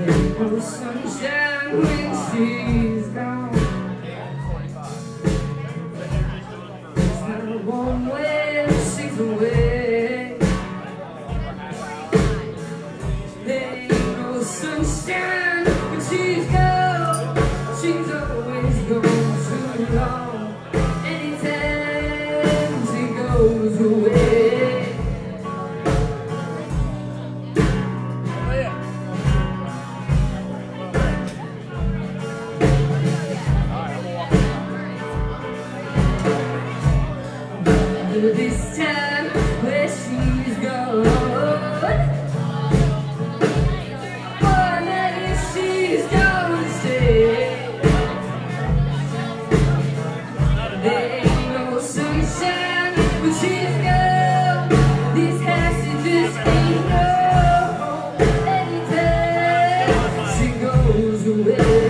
No sunshine when she's gone. It's not a warm when she's away. There ain't no sunshine when she's gone. She's always gone too long. Anytime she goes away. This time where she's gone, but if she's gonna stay, there ain't no sunshine when she's gone. This house it just ain't no home. Anytime she goes away.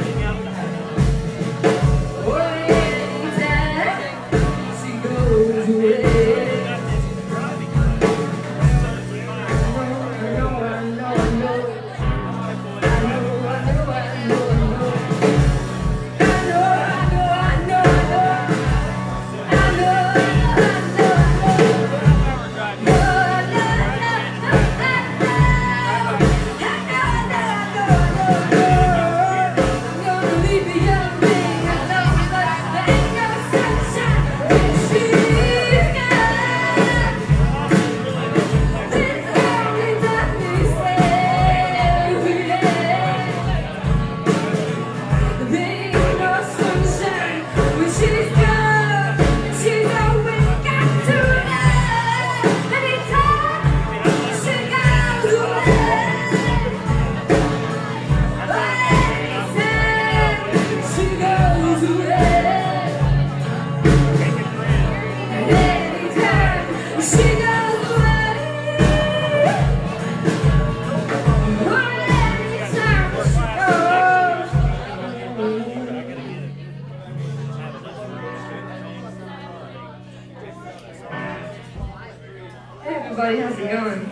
Everybody, how's it going?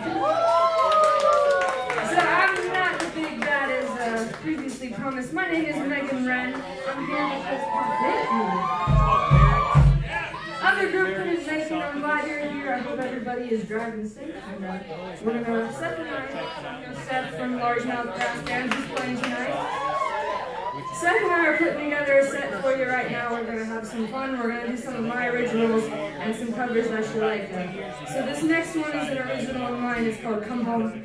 So I'm not the big bad as previously promised. My name is Wren. I'm here because thank you. Other group couldn't make it. I'm glad you're here. I hope everybody is driving safe. And we're gonna Seth and I, Seth from Largemouth Brass Band, who's playing tonight. Seth and I are putting together a set for you right now. We're going to have some fun. We're going to do some of my originals and some covers that you like. So this next one is an original of mine. It's called Come Home.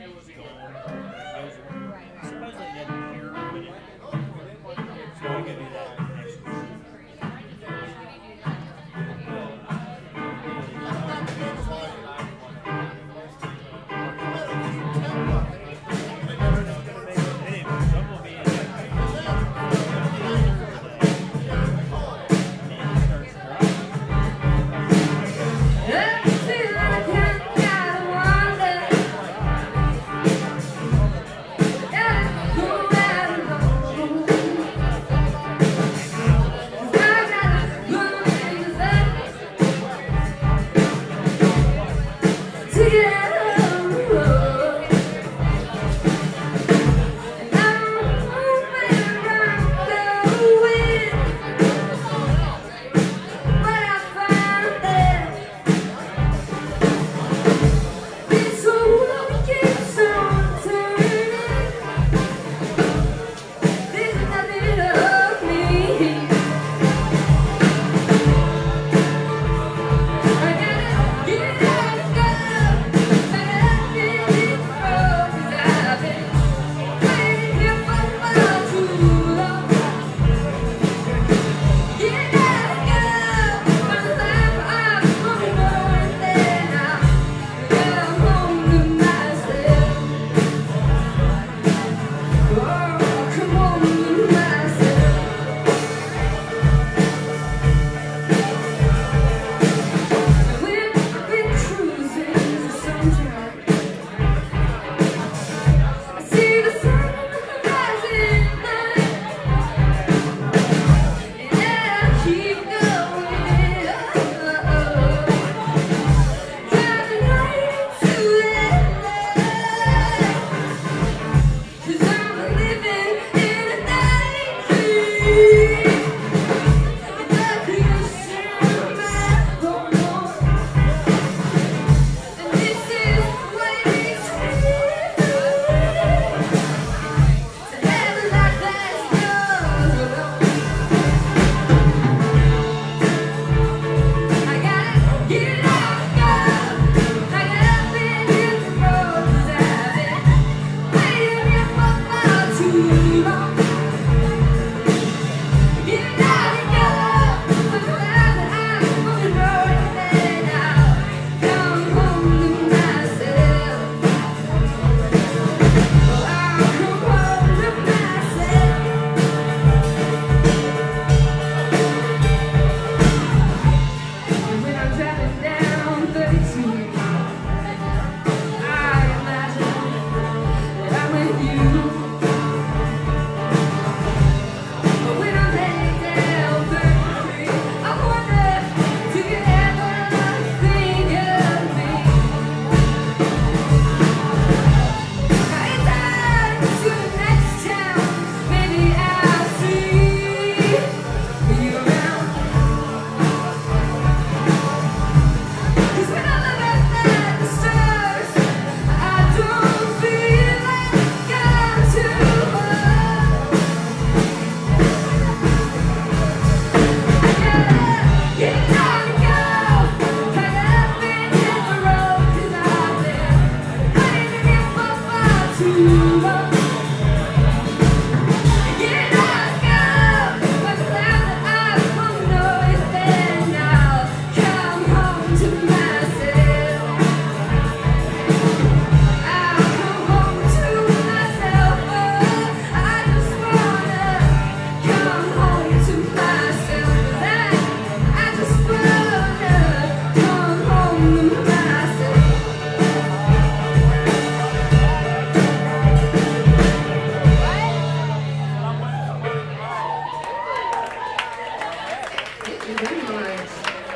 much.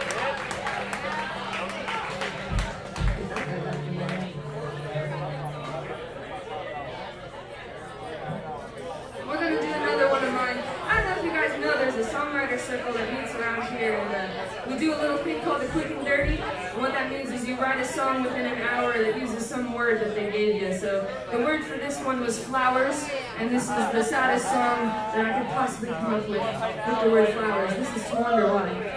We're going to do another one of mine. I don't know if you guys know, there's a songwriter circle that meets around here, and we do a little thing called the quick and dirty. And what that means is you write a song within an hour that uses some word that they gave you. So the word for this one was flowers, and this is the saddest song that I could possibly come up with the word flowers. This is To Wonder Why.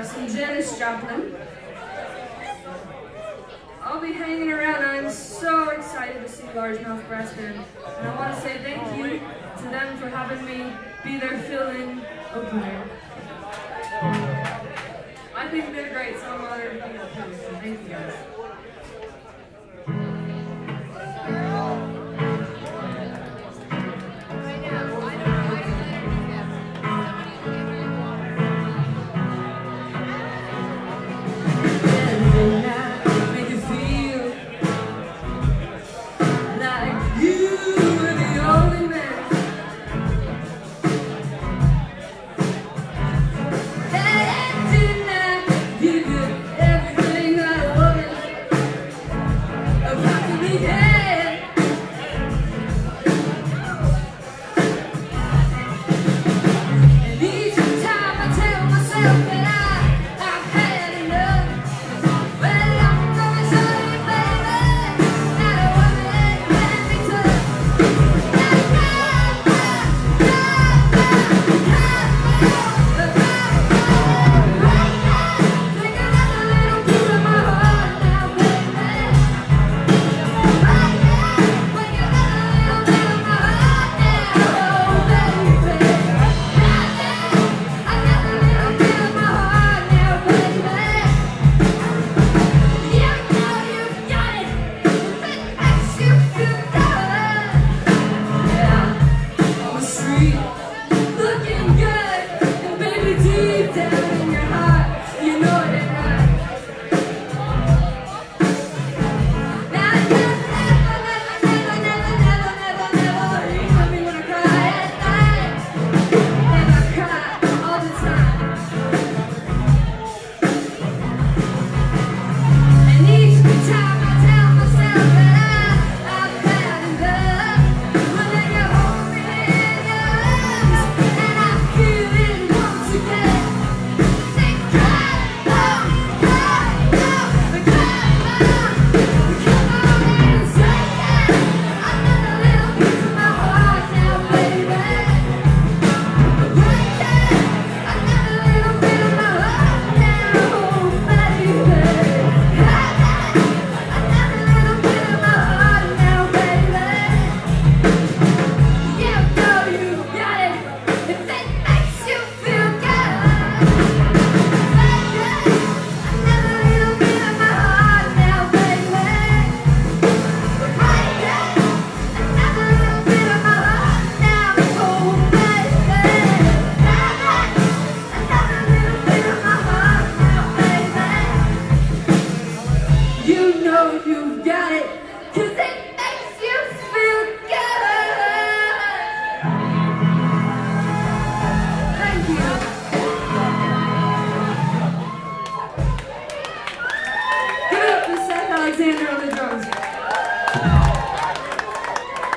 some Janis Joplin. I'll be hanging around. I'm so excited to see Largemouth Brass Band, and I want to say thank you to them for having me be their fill-in opener. I think they're great, so I'm honored to be up here. So thank you guys.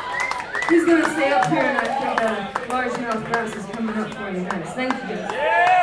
He's going to stay up here, and I think Largemouth Brass is coming up for you guys. Thank you.